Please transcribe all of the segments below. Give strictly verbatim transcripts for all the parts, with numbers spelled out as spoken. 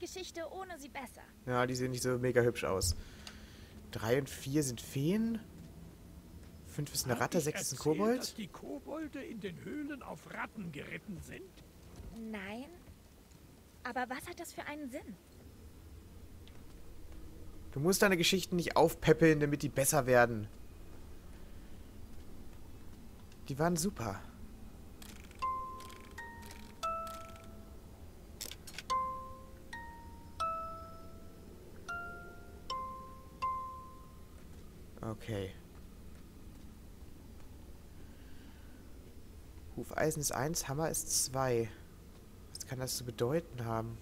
Geschichte ohne sie besser. Ja, die sehen nicht so mega hübsch aus. Drei und vier sind Feen. Fünf ist eine Ratte, sechs ist ein Kobold. Dass die Kobolde in den Höhlen auf Ratten geritten sind? Nein. Aber was hat das für einen Sinn? Du musst deine Geschichten nicht aufpäppeln, damit die besser werden. Die waren super. Okay. Hufeisen ist eins, Hammer ist zwei. Was kann das zu bedeuten haben?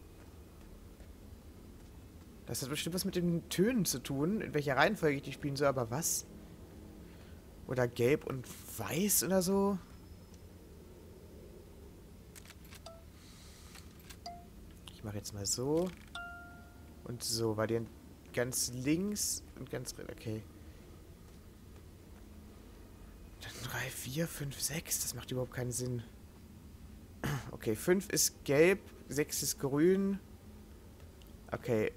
Das hat bestimmt was mit den Tönen zu tun, in welcher Reihenfolge ich die spielen soll, aber was? Oder gelb und weiß oder so? Ich mache jetzt mal so. Und so, weil die ganz links und ganz rechts. Okay. Dann drei, vier, fünf, sechs. Das macht überhaupt keinen Sinn. Okay, fünf ist gelb, sechs ist grün. Okay.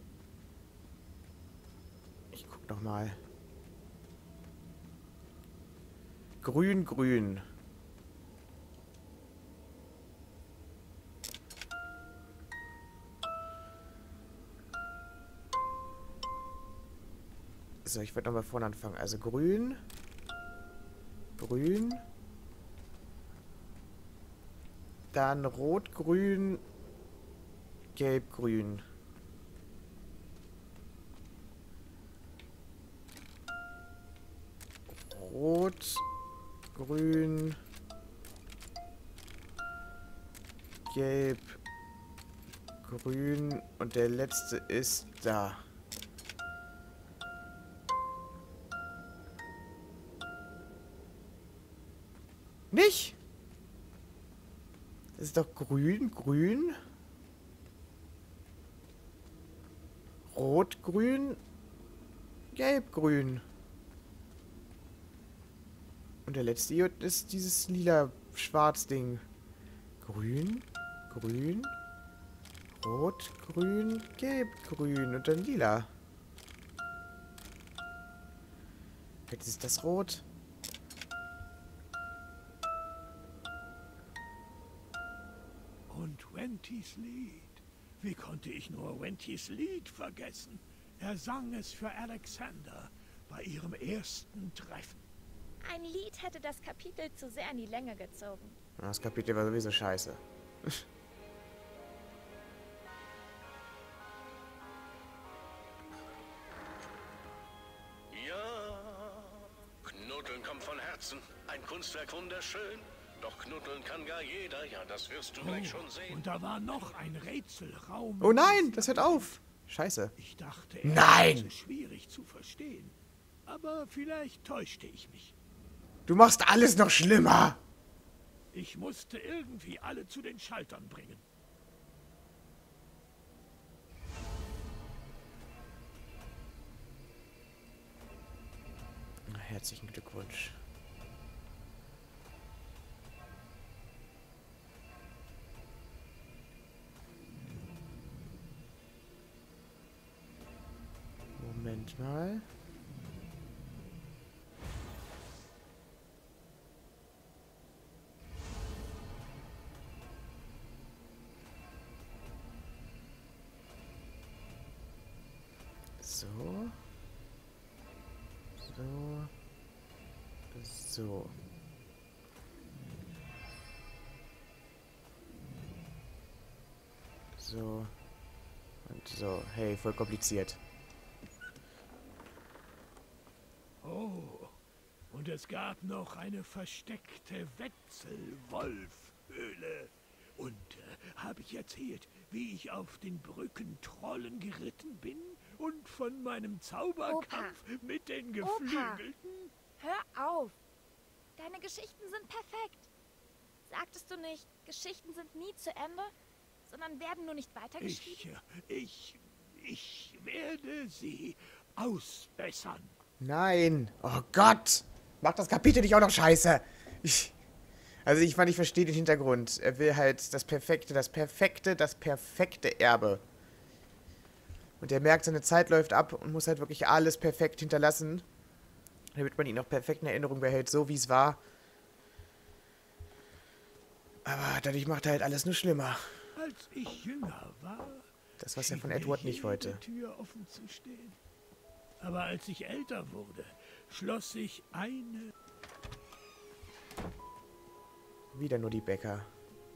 Ich guck noch mal. Grün, grün. So, ich werde nochmal vorne anfangen. Also grün. Grün. Dann rot, grün. Gelb, grün. Rot, grün, gelb, grün und der letzte ist da. Nicht? Das ist doch grün, grün, rot, grün, gelb, grün. Und der letzte hier ist dieses lila-schwarz-Ding. Grün, grün, rot, grün, gelb, grün und dann lila. Jetzt ist das rot. Und Wentys Lied. Wie konnte ich nur Wentys Lied vergessen? Er sang es für Alexander bei ihrem ersten Treffen. Ein Lied hätte das Kapitel zu sehr in die Länge gezogen. Das Kapitel war sowieso scheiße. Ja, Knuddeln kommt von Herzen. Ein Kunstwerk wunderschön. Doch knuddeln kann gar jeder. Ja, das wirst du Oh, gleich schon sehen. und da war noch ein Rätselraum. Oh nein, das hört auf. Scheiße. Ich dachte, er Nein! sei zu schwierig zu verstehen. Aber vielleicht täuschte ich mich. Du machst alles noch schlimmer. Ich musste irgendwie alle zu den Schaltern bringen. Herzlichen Glückwunsch. Moment mal. So. So. So. So. Und so. Hey, voll kompliziert. Oh, und es gab noch eine versteckte Wetzelwolf-Höhle. Und äh, habe ich erzählt, wie ich auf den Brückentrollen geritten bin und von meinem Zauberkampf Opa. mit den Opa. Geflügelten? Hör auf! Deine Geschichten sind perfekt. Sagtest du nicht, Geschichten sind nie zu Ende, sondern werden nur nicht weitergeschrieben? Ich, ich, ich werde sie ausbessern. Nein. Oh Gott. Macht das Kapitel nicht auch noch scheiße. Ich, also ich fand, ich verstehe den Hintergrund. Er will halt das perfekte, das perfekte, das perfekte Erbe. Und der merkt, seine Zeit läuft ab und muss halt wirklich alles perfekt hinterlassen, damit man ihn auch perfekt in Erinnerung behält, so wie es war. Aber dadurch macht er halt alles nur schlimmer. Als ich jünger war, Das, was er schien von mir Edward nicht jede wollte. Tür offen zu stehen. Aber als ich älter wurde, schloss sich eine... Wieder nur die Bäcker.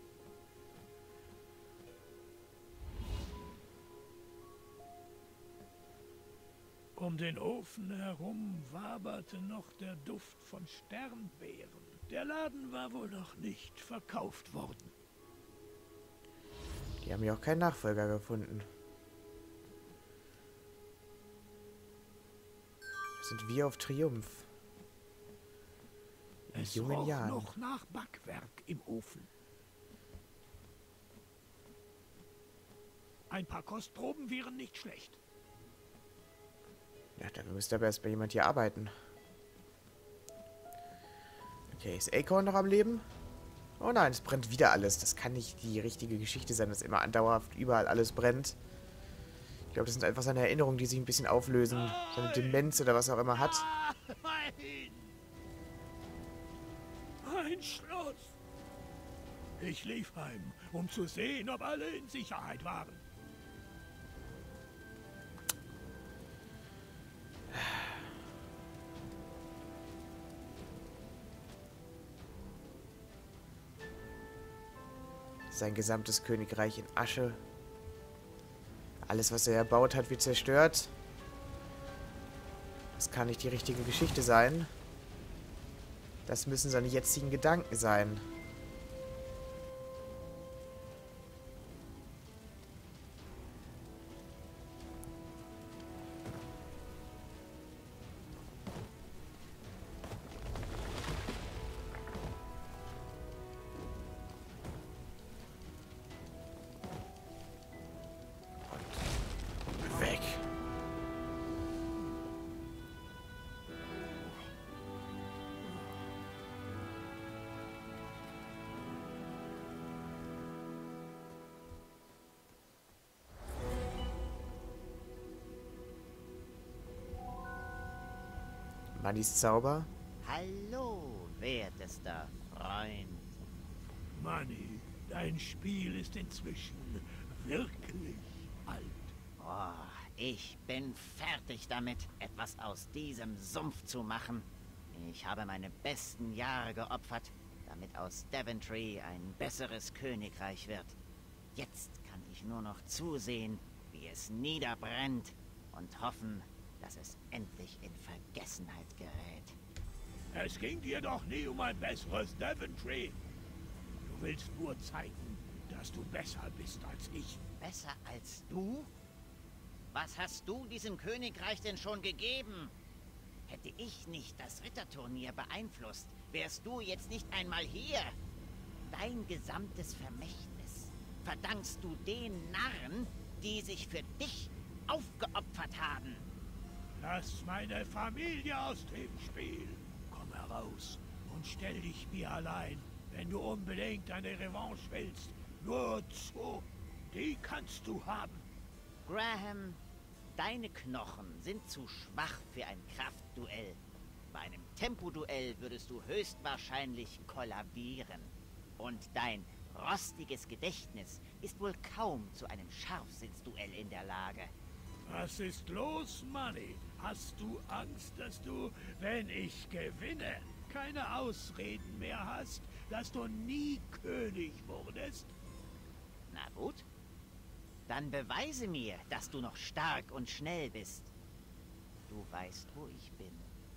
Um den Ofen herum waberte noch der Duft von Sternbeeren. Der Laden war wohl noch nicht verkauft worden. Die haben ja auch keinen Nachfolger gefunden. Das sind wir auf Triumph. In Es jungen roch Jahren. noch nach Backwerk im Ofen. Ein paar Kostproben wären nicht schlecht. Ja, dafür müsste aber erst bei jemand hier arbeiten. Okay, ist Acorn noch am Leben? Oh nein, es brennt wieder alles. Das kann nicht die richtige Geschichte sein, dass immer andauerhaft überall alles brennt. Ich glaube, das sind einfach seine Erinnerungen, die sich ein bisschen auflösen. Seine Demenz oder was er auch immer hat. Nein! Ein Schloss! Ich lief heim, um zu sehen, ob alle in Sicherheit waren. Sein gesamtes Königreich in Asche. Alles, was er erbaut hat, wird zerstört. Das kann nicht die richtige Geschichte sein. Das müssen seine jetzigen Gedanken sein. Weg. Mannys Zauber. Hallo, wertester Freund. Manni, dein Spiel ist inzwischen wirklich alt. Oh, ich bin fertig damit, etwas aus diesem Sumpf zu machen. Ich habe meine besten Jahre geopfert, damit aus Daventry ein besseres Königreich wird. Jetzt kann ich nur noch zusehen, wie es niederbrennt und hoffen, dass es endlich in Vergessenheit gerät. Es ging dir doch nie um ein besseres Daventry. Du willst nur zeigen, dass du besser bist als ich. Besser als du? Was hast du diesem Königreich denn schon gegeben? Hätte ich nicht das Ritterturnier beeinflusst, wärst du jetzt nicht einmal hier. Dein gesamtes Vermächtnis verdankst du den Narren, die sich für dich aufgeopfert haben. Lass meine Familie aus dem Spiel. Komm heraus und stell dich mir allein, wenn du unbedingt eine Revanche willst. Nur zu. Die kannst du haben. Graham, deine Knochen sind zu schwach für ein Kraftduell. Bei einem Tempoduell würdest du höchstwahrscheinlich kollabieren. Und dein rostiges Gedächtnis ist wohl kaum zu einem Scharfsinnsduell in der Lage. Was ist los, Manni? Hast du Angst, dass du, wenn ich gewinne, keine Ausreden mehr hast, dass du nie König wurdest? Na gut. Dann beweise mir, dass du noch stark und schnell bist. Du weißt, wo ich bin.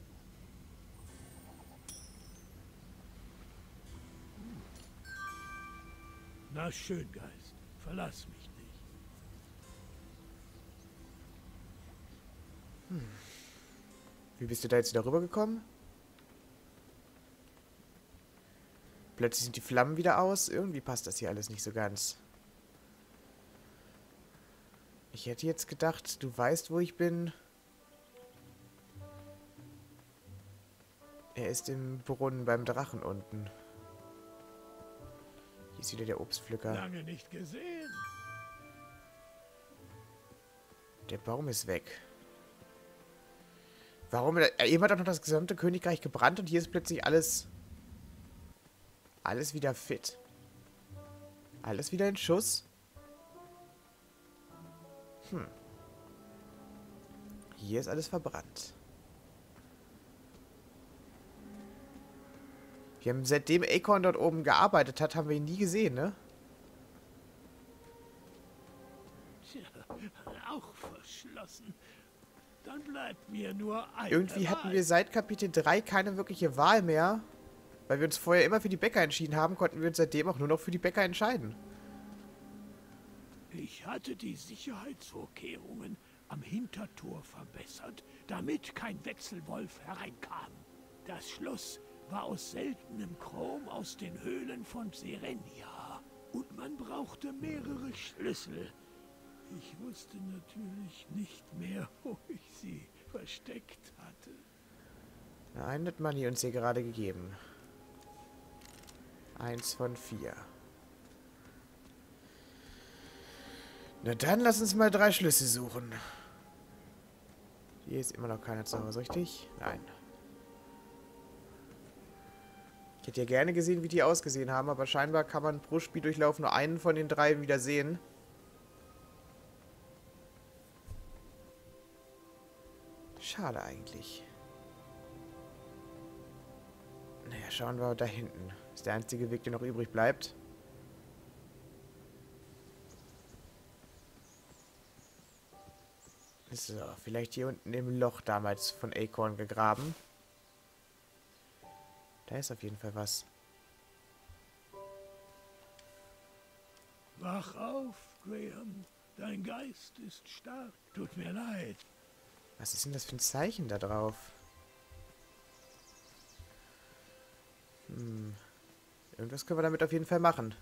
Na schön, Geist. Verlass mich nicht. Hm. Wie bist du da jetzt darüber gekommen? Plötzlich sind die Flammen wieder aus. Irgendwie passt das hier alles nicht so ganz. Ich hätte jetzt gedacht, du weißt, wo ich bin. Er ist im Brunnen beim Drachen unten. Hier ist wieder der Obstpflücker. Lange nicht gesehen. Der Baum ist weg. Warum? Äh, Eben hat doch noch das gesamte Königreich gebrannt und hier ist plötzlich alles... Alles wieder fit. Alles wieder in Schuss. Hm. Hier ist alles verbrannt. Wir haben seitdem Acorn dort oben gearbeitet hat, haben wir ihn nie gesehen, ne? Tja, auch verschlossen. Dann bleibt mir nur eine Irgendwie Wahl. hatten wir seit Kapitel drei keine wirkliche Wahl mehr. Weil wir uns vorher immer für die Bäcker entschieden haben, konnten wir uns seitdem auch nur noch für die Bäcker entscheiden. Ich hatte die Sicherheitsvorkehrungen am Hintertor verbessert, damit kein Wechselwolf hereinkam. Das Schloss war aus seltenem Chrom aus den Höhlen von Serenia. Und man brauchte mehrere Schlüssel. Ich wusste natürlich nicht mehr, wo ich sie versteckt hatte. Na, einen hat Manni uns hier gerade gegeben. Eins von vier. Na dann, lass uns mal drei Schlüssel suchen. Hier ist immer noch keiner zu Hause, richtig? Nein. Ich hätte ja gerne gesehen, wie die ausgesehen haben, aber scheinbar kann man pro Spieldurchlauf nur einen von den drei wieder sehen. Schade eigentlich. Naja, schauen wir da hinten. Das ist der einzige Weg, der noch übrig bleibt. So, vielleicht hier unten im Loch damals von Acorn gegraben. Da ist auf jeden Fall was. Wach auf, Graham. Dein Geist ist stark. Tut mir leid. Was ist denn das für ein Zeichen da drauf? Hm. Irgendwas können wir damit auf jeden Fall machen.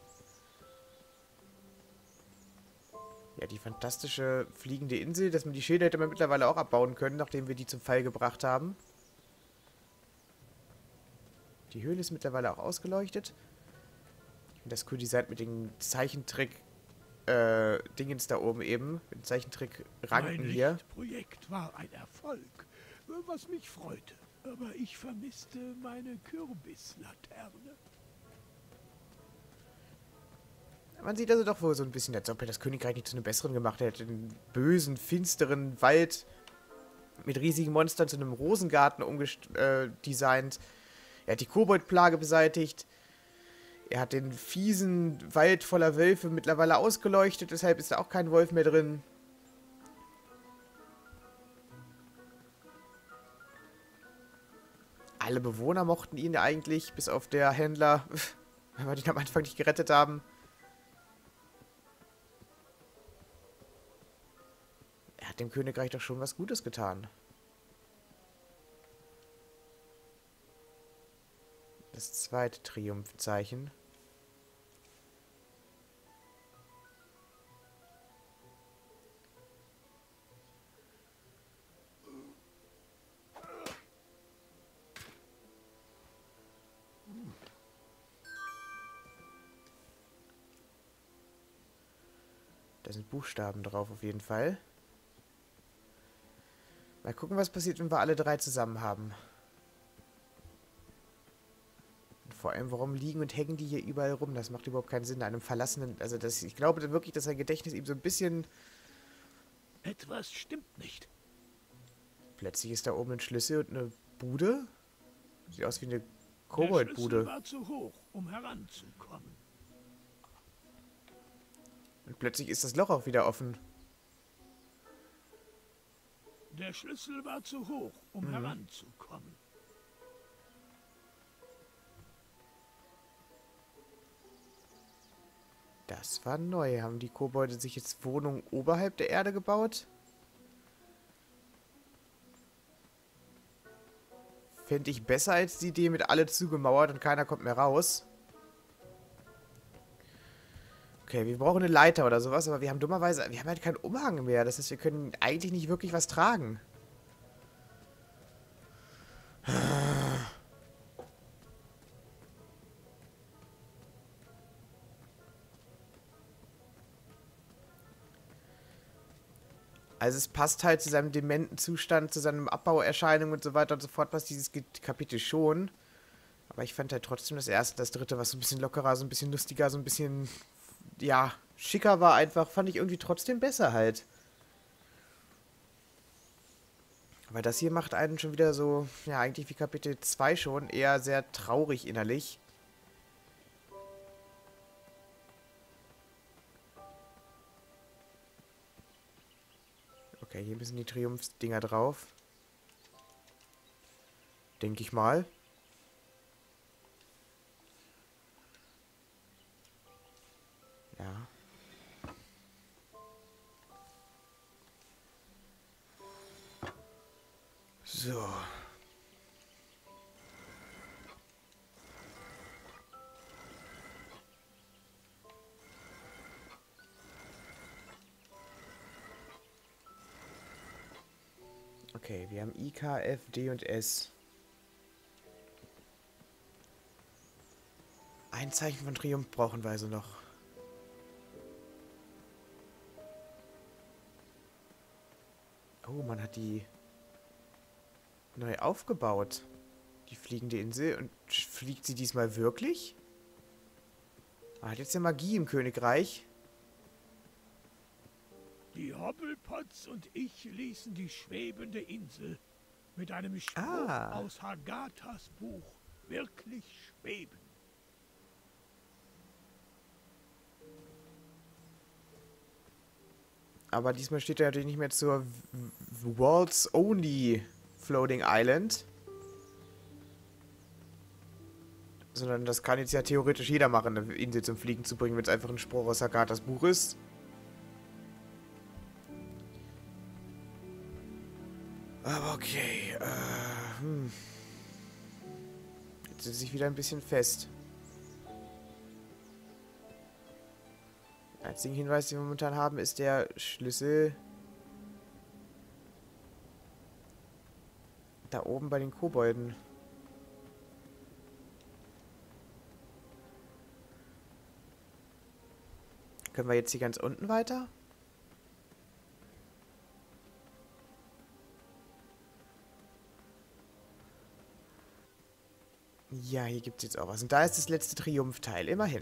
Ja, die fantastische fliegende Insel, dass man die Schilde hätte man mittlerweile auch abbauen können, nachdem wir die zum Fall gebracht haben. Die Höhle ist mittlerweile auch ausgeleuchtet. Ich finde das cool designt mit den Zeichentrick äh, Dingens da oben eben. Mit den Zeichentrick-Ranken hier. Mein Projekt war ein Erfolg, was mich freute. Aber ich vermisste meine Kürbislaterne. Man sieht also doch wohl so ein bisschen, als ob er das Königreich nicht zu einem besseren gemacht hätte. Den bösen, finsteren Wald mit riesigen Monstern zu einem Rosengarten umgedesignt. Äh, er hat die Koboldplage beseitigt. Er hat den fiesen Wald voller Wölfe mittlerweile ausgeleuchtet, deshalb ist da auch kein Wolf mehr drin. Alle Bewohner mochten ihn ja eigentlich, bis auf der Händler, weil wir den am Anfang nicht gerettet haben. Er hat dem Königreich doch schon was Gutes getan. Das zweite Triumphzeichen. Da sind Buchstaben drauf auf jeden Fall. Mal gucken, was passiert, wenn wir alle drei zusammen haben. Und vor allem, warum liegen und hängen die hier überall rum? Das macht überhaupt keinen Sinn. In einem verlassenen... Also das, ich glaube wirklich, dass sein Gedächtnis ihm so ein bisschen... Etwas stimmt nicht. Plötzlich ist da oben ein Schlüssel und eine Bude. Sieht aus wie eine Der Schlüssel Koboldbude. war zu hoch, um heranzukommen. Und plötzlich ist das Loch auch wieder offen. Der Schlüssel war zu hoch, um Mhm. heranzukommen. Das war neu. Haben die Kobolde sich jetzt Wohnungen oberhalb der Erde gebaut? Fände ich besser als die Idee mit alle zugemauert und keiner kommt mehr raus. Okay, wir brauchen eine Leiter oder sowas, aber wir haben dummerweise... Wir haben halt keinen Umhang mehr. Das heißt, wir können eigentlich nicht wirklich was tragen. Also es passt halt zu seinem dementen Zustand, zu seinem Abbauerscheinung und so weiter und so fort, passt dieses Ge- Kapitel schon. Aber ich fand halt trotzdem das erste, das dritte, was so ein bisschen lockerer, so ein bisschen lustiger, so ein bisschen, ja, schicker war einfach, fand ich irgendwie trotzdem besser halt. Weil das hier macht einen schon wieder so, ja, eigentlich wie Kapitel zwei schon, eher sehr traurig innerlich. Okay, hier müssen die Triumphdinger drauf. Denke ich mal. Ja. So. Okay, wir haben I, K, F, D und S. Ein Zeichen von Triumph brauchen wir also noch. Oh, man hat die neu aufgebaut. Die fliegende Insel. Und fliegt sie diesmal wirklich? Man hat jetzt ja Magie im Königreich. Die Hobblepots und ich ließen die schwebende Insel mit einem Spruch Ah. aus Hagathas Buch wirklich schweben. Aber diesmal steht er natürlich nicht mehr zur W- World's Only Floating Island. Sondern das kann jetzt ja theoretisch jeder machen, eine Insel zum Fliegen zu bringen, wenn es einfach ein Spruch aus Hagathas Buch ist. Aber okay, äh, hm. Jetzt sitze ich wieder ein bisschen fest. Einzigen Hinweis, den wir momentan haben, ist der Schlüssel da oben bei den Kobolden. Können wir jetzt hier ganz unten weiter? Ja, hier gibt es jetzt auch was. Und da ist das letzte Triumphteil, immerhin.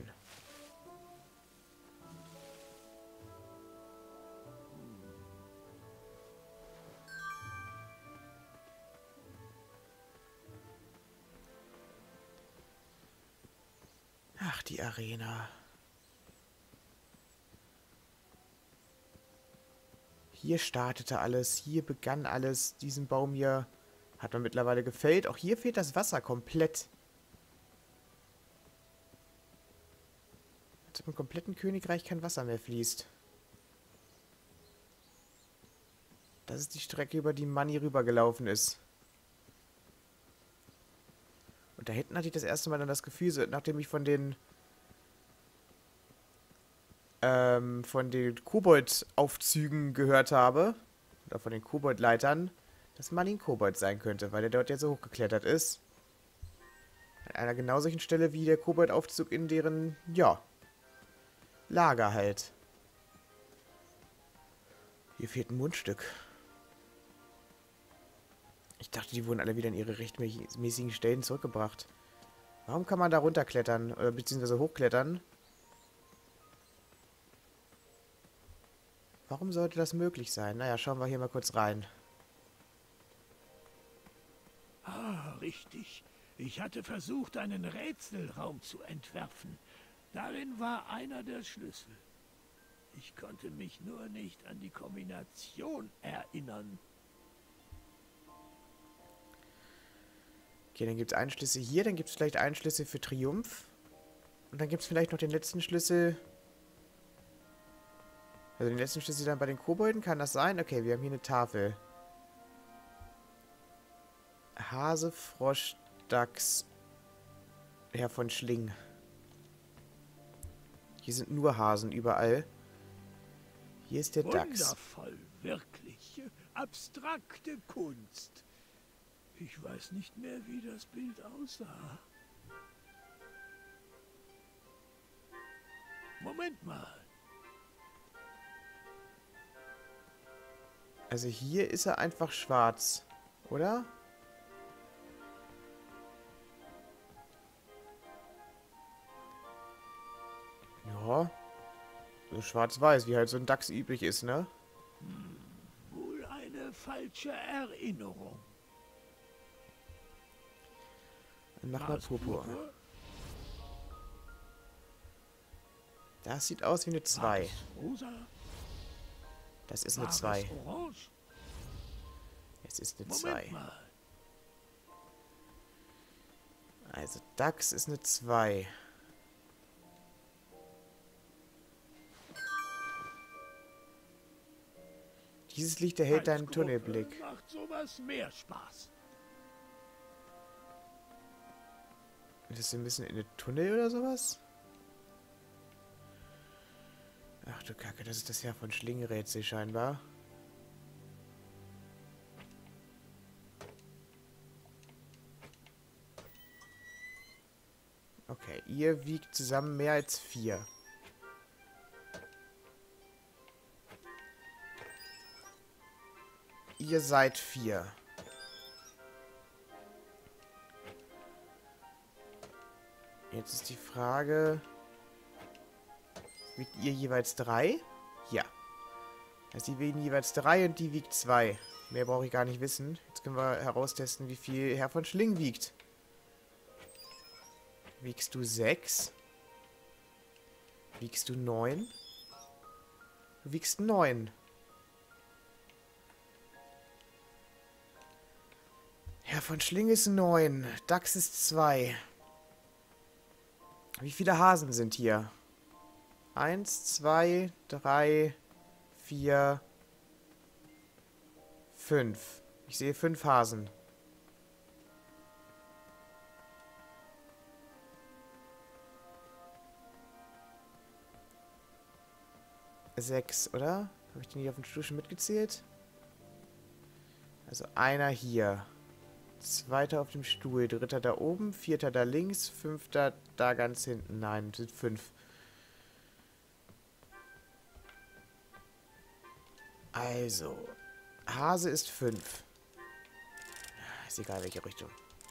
Ach, die Arena. Hier startete alles, hier begann alles. Diesen Baum hier hat man mittlerweile gefällt. Auch hier fehlt das Wasser komplett. Als ob im kompletten Königreich kein Wasser mehr fließt. Das ist die Strecke, über die Manny rübergelaufen ist. Und da hinten hatte ich das erste Mal dann das Gefühl, so, nachdem ich von den ähm, von den Kobold-Aufzügen gehört habe, oder von den Kobold-Leitern, dass Manny ein Kobold sein könnte, weil der dort ja so hochgeklettert ist. An einer genau solchen Stelle wie der Kobold-Aufzug in deren, ja, Lager halt. Hier fehlt ein Mundstück. Ich dachte, die wurden alle wieder in ihre rechtmäßigen Stellen zurückgebracht. Warum kann man da runterklettern, oder beziehungsweise hochklettern? Warum sollte das möglich sein? Naja, schauen wir hier mal kurz rein. Ah, richtig. Ich hatte versucht, einen Rätselraum zu entwerfen. Darin war einer der Schlüssel. Ich konnte mich nur nicht an die Kombination erinnern. Okay, dann gibt es Einschlüsse hier, dann gibt es vielleicht Einschlüsse für Triumph. Und dann gibt es vielleicht noch den letzten Schlüssel. Also den letzten Schlüssel dann bei den Kobolden, kann das sein? Okay, wir haben hier eine Tafel. Hase, Frosch, Dachs, Herr von Schling. Hier sind nur Hasen überall. Hier ist der Dachs. Wundervoll, wirklich. Abstrakte Kunst. Ich weiß nicht mehr, wie das Bild aussah. Moment mal. Also hier ist er einfach schwarz, oder? Ja. So schwarz-weiß, wie halt so ein Dachs üblich ist, ne? Hm, wohl eine falsche Erinnerung. Mach mal Was, Purpur. Purpur? Das sieht aus wie eine zwei. War es rosa? Das ist War eine zwei. es orange? Es ist eine Moment zwei. mal. Also Dachs ist eine zwei. Dieses Licht erhält Als deinen Gruppe Tunnelblick. macht sowas mehr Spaß. Ist das ein bisschen in den Tunnel oder sowas? Ach du Kacke, das ist das Herr von Schlingenrätsel scheinbar. Okay, ihr wiegt zusammen mehr als vier. Ihr seid vier. Jetzt ist die Frage... Wiegt ihr jeweils drei? Ja. Also die wiegen jeweils drei und die wiegt zwei. Mehr brauche ich gar nicht wissen. Jetzt können wir heraustesten, wie viel Herr von Schling wiegt. Wiegst du sechs? Wiegst du neun? Du wiegst neun. Herr von Schling ist neun. Dachs ist zwei. Wie viele Hasen sind hier? Eins, zwei, drei, vier, fünf. Ich sehe fünf Hasen. Sechs, oder? Habe ich den hier auf den Stuhl schon mitgezählt? Also einer hier. Zweiter auf dem Stuhl. Dritter da oben. Vierter da links. Fünfter da ganz hinten. Nein, sind fünf. Also. Hase ist fünf. Ist egal, welche Richtung.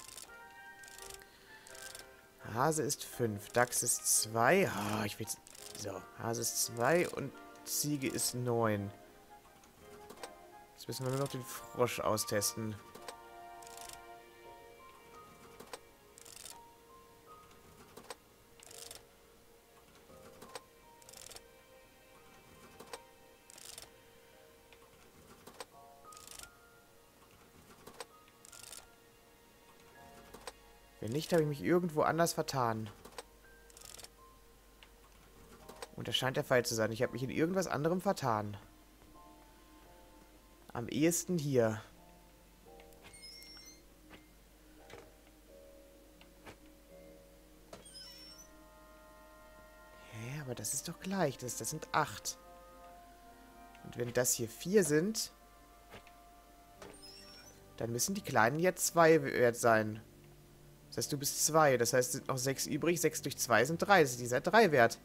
Hase ist fünf. Dachs ist zwei. Ah, ich will... So. Hase ist zwei und Ziege ist neun. Jetzt müssen wir nur noch den Frosch austesten. Wenn nicht, habe ich mich irgendwo anders vertan. Und das scheint der Fall zu sein. Ich habe mich in irgendwas anderem vertan. Am ehesten hier. Hä, aber das ist doch gleich. Das, das sind acht. Und wenn das hier vier sind, dann müssen die Kleinen jetzt zwei wert sein. Das heißt, du bist zwei. Das heißt, es sind noch sechs übrig. sechs durch zwei sind drei. Das ist dieser drei wert.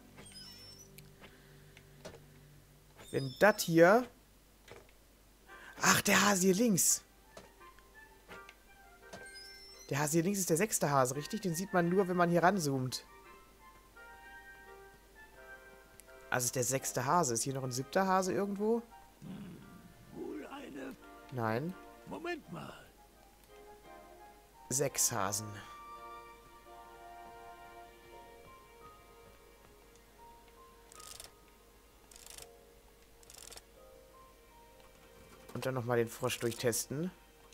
Wenn das hier... Ach, der Hase hier links. Der Hase hier links ist der sechste Hase, richtig? Den sieht man nur, wenn man hier ranzoomt. Also ist der sechste Hase. Ist hier noch ein siebter Hase irgendwo? Hm, wohl eine... Nein. Moment mal. Sechs Hasen. Und dann nochmal den Frosch durchtesten.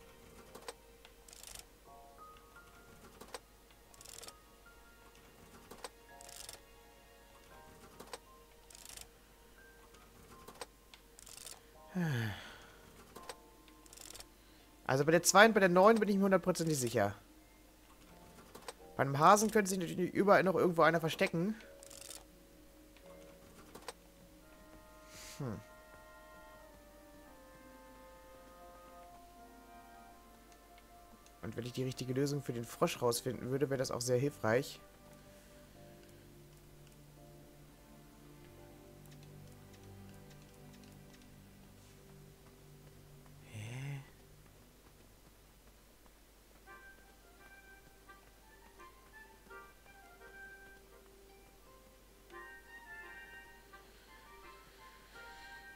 Also bei der zwei und bei der neun bin ich mir hundertprozentig sicher. Bei einem Hasen könnte sich natürlich überall noch irgendwo einer verstecken. Hm. Und wenn ich die richtige Lösung für den Frosch rausfinden würde, wäre das auch sehr hilfreich.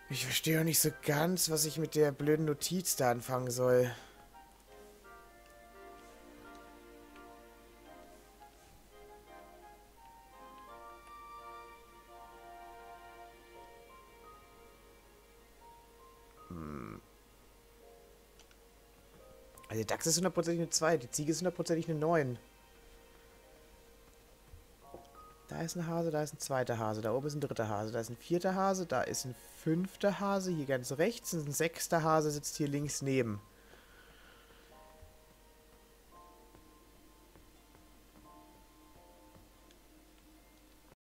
Ich verstehe auch nicht so ganz, was ich mit der blöden Notiz da anfangen soll. Hm. Also der Dachs ist hundertprozentig eine zwei, die Ziege ist hundertprozentig eine neun. Da ist ein Hase, da ist ein zweiter Hase, da oben ist ein dritter Hase, da ist ein vierter Hase, da ist ein fünfter Hase, hier ganz rechts, und ein sechster Hase sitzt hier links neben.